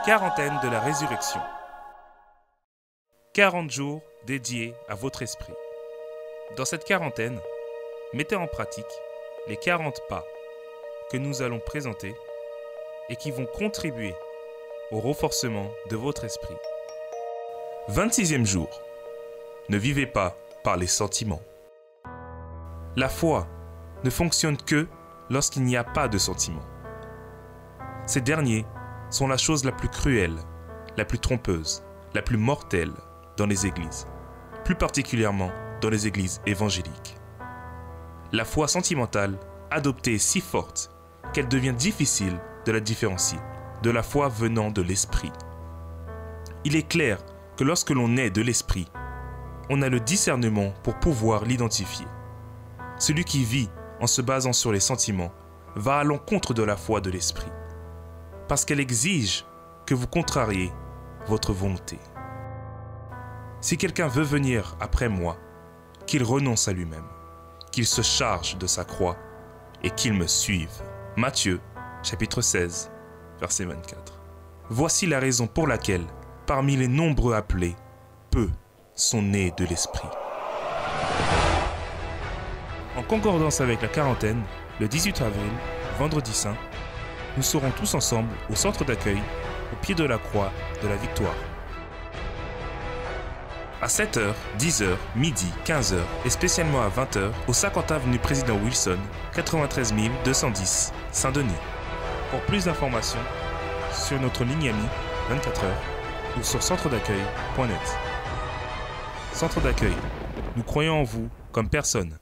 Quarantaine de la résurrection. 40 jours dédiés à votre esprit. Dans cette quarantaine, mettez en pratique les 40 pas que nous allons présenter et qui vont contribuer au renforcement de votre esprit. 26e jour. Ne vivez pas par les sentiments. La foi ne fonctionne que lorsqu'il n'y a pas de sentiments. Ces derniers sont la chose la plus cruelle, la plus trompeuse, la plus mortelle dans les églises, plus particulièrement dans les églises évangéliques. La foi sentimentale adoptée est si forte qu'elle devient difficile de la différencier de la foi venant de l'esprit. Il est clair que lorsque l'on est de l'esprit, on a le discernement pour pouvoir l'identifier. Celui qui vit en se basant sur les sentiments va à l'encontre de la foi de l'esprit, parce qu'elle exige que vous contrariez votre volonté. Si quelqu'un veut venir après moi, qu'il renonce à lui-même, qu'il se charge de sa croix et qu'il me suive. Matthieu, chapitre 16, verset 24. Voici la raison pour laquelle, parmi les nombreux appelés, peu sont nés de l'esprit. En concordance avec la quarantaine, le 18 avril, vendredi saint, nous serons tous ensemble au centre d'accueil, au pied de la croix de la Victoire. À 7h, 10h, midi, 15h et spécialement à 20h au 50 avenue Président Wilson, 93 210, Saint-Denis. Pour plus d'informations, sur notre ligne amie 24h ou sur centredaccueil.net. Centre d'accueil, nous croyons en vous comme personne.